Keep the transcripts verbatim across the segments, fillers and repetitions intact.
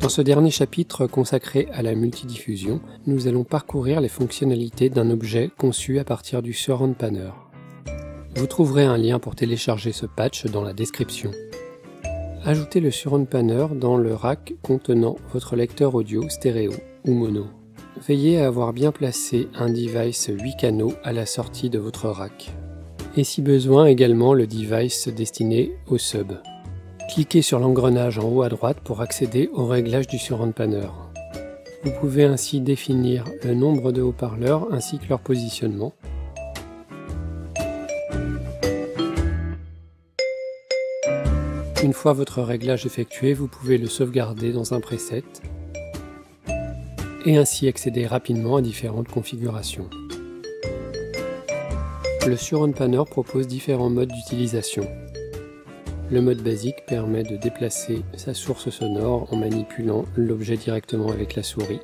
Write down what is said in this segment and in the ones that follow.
Dans ce dernier chapitre consacré à la multidiffusion, nous allons parcourir les fonctionnalités d'un objet conçu à partir du Surround Panner. Vous trouverez un lien pour télécharger ce patch dans la description. Ajoutez le Surround Panner dans le rack contenant votre lecteur audio stéréo ou mono. Veillez à avoir bien placé un device huit canaux à la sortie de votre rack. Et si besoin également le device destiné au sub. Cliquez sur l'engrenage en haut à droite pour accéder au réglage du Surround Panner. Vous pouvez ainsi définir le nombre de haut-parleurs ainsi que leur positionnement. Une fois votre réglage effectué, vous pouvez le sauvegarder dans un preset et ainsi accéder rapidement à différentes configurations. Le Surround Panner propose différents modes d'utilisation. Le mode basique permet de déplacer sa source sonore en manipulant l'objet directement avec la souris.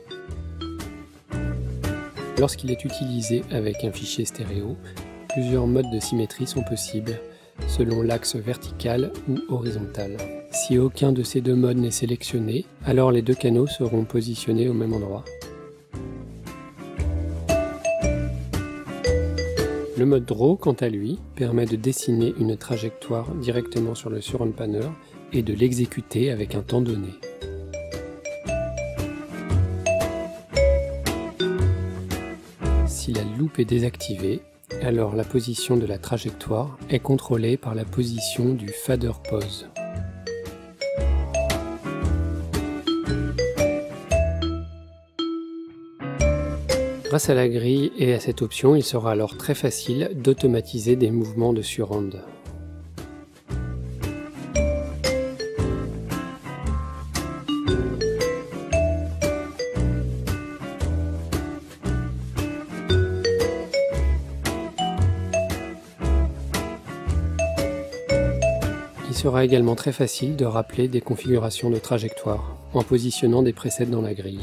Lorsqu'il est utilisé avec un fichier stéréo, plusieurs modes de symétrie sont possibles, selon l'axe vertical ou horizontal. Si aucun de ces deux modes n'est sélectionné, alors les deux canaux seront positionnés au même endroit. Le mode Draw, quant à lui, permet de dessiner une trajectoire directement sur le Surround Panner et de l'exécuter avec un temps donné. Si la loupe est désactivée, alors la position de la trajectoire est contrôlée par la position du Fader Pose. Grâce à la grille et à cette option, il sera alors très facile d'automatiser des mouvements de surround. Il sera également très facile de rappeler des configurations de trajectoire en positionnant des presets dans la grille.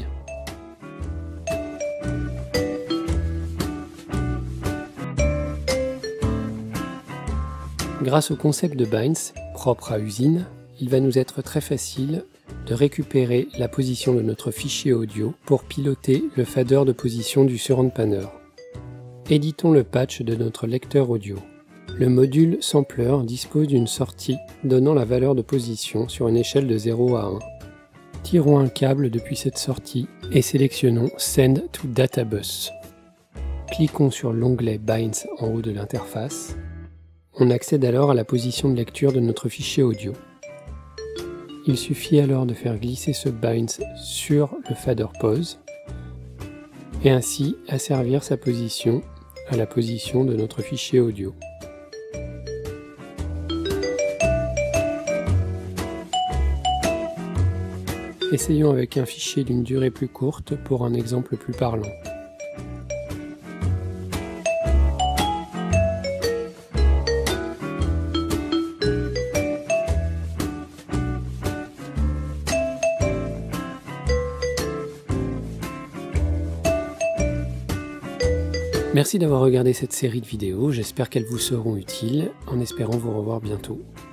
Grâce au concept de binds, propre à Usine, il va nous être très facile de récupérer la position de notre fichier audio pour piloter le fader de position du Surround Panner. Éditons le patch de notre lecteur audio. Le module Sampler dispose d'une sortie donnant la valeur de position sur une échelle de zéro à un. Tirons un câble depuis cette sortie et sélectionnons Send to Data Bus. Cliquons sur l'onglet Binds en haut de l'interface. On accède alors à la position de lecture de notre fichier audio. Il suffit alors de faire glisser ce binds sur le Fader Pose et ainsi asservir sa position à la position de notre fichier audio. Essayons avec un fichier d'une durée plus courte pour un exemple plus parlant. Merci d'avoir regardé cette série de vidéos, j'espère qu'elles vous seront utiles, en espérant vous revoir bientôt.